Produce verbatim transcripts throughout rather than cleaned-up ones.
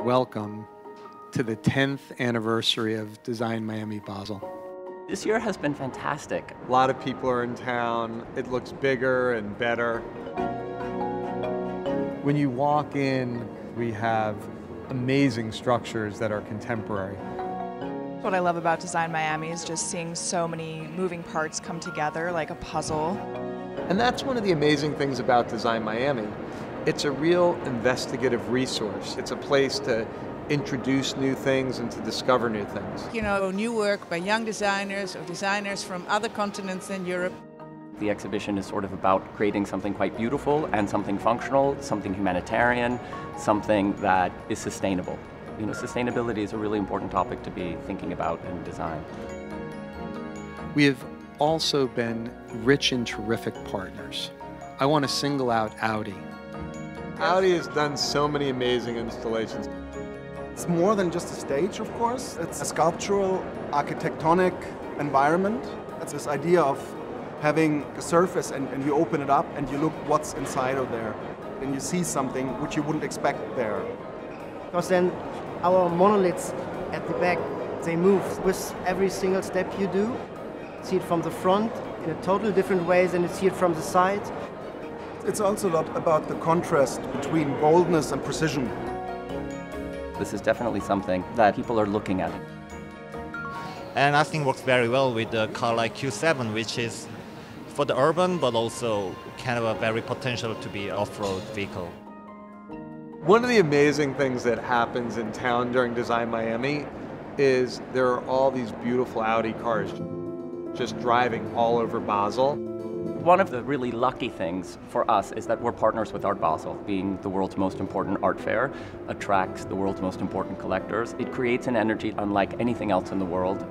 Welcome to the tenth anniversary of Design Miami Basel. This year has been fantastic. A lot of people are in town. It looks bigger and better. When you walk in, we have amazing structures that are contemporary. What I love about Design Miami is just seeing so many moving parts come together like a puzzle. And that's one of the amazing things about Design Miami. It's a real investigative resource. It's a place to introduce new things and to discover new things. You know, new work by young designers or designers from other continents than Europe. The exhibition is sort of about creating something quite beautiful and something functional, something humanitarian, something that is sustainable. You know, sustainability is a really important topic to be thinking about in design. We have also been rich and terrific partners. I want to single out Audi. Audi has done so many amazing installations. It's more than just a stage, of course. It's a sculptural, architectonic environment. It's this idea of having a surface and, and you open it up and you look what's inside of there. And you see something which you wouldn't expect there. Because then our monoliths at the back, they move with every single step you do. See it from the front in a totally different way than you see it from the side. It's also a lot about the contrast between boldness and precision. This is definitely something that people are looking at. And I think works very well with the car like Q seven, which is for the urban, but also kind of a very potential to be an off-road vehicle. One of the amazing things that happens in town during Design Miami is there are all these beautiful Audi cars just driving all over Basel. One of the really lucky things for us is that we're partners with Art Basel. Being the world's most important art fair attracts the world's most important collectors. It creates an energy unlike anything else in the world.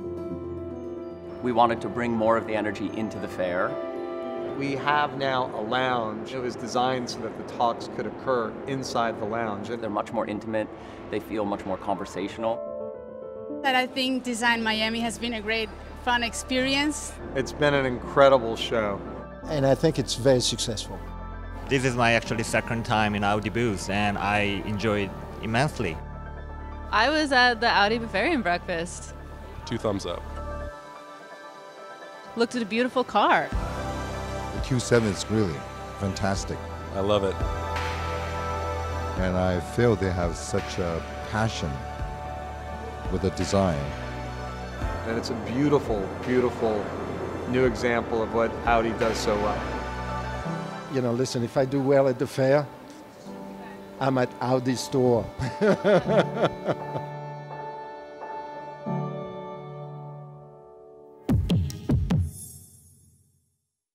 We wanted to bring more of the energy into the fair. We have now a lounge. It was designed so that the talks could occur inside the lounge. They're much more intimate. They feel much more conversational. That I think Design Miami has been a great, fun experience. It's been an incredible show. And I think it's very successful. This is my actually second time in Audi booth, and I enjoyed immensely. I was at the Audi Bavarian breakfast. Two thumbs up. Looked at a beautiful car. The Q seven is really fantastic. I love it. And I feel they have such a passion with the design. And it's a beautiful, beautiful new example of what Audi does so well. You know, listen, if I do well at the fair, I'm at Audi's store.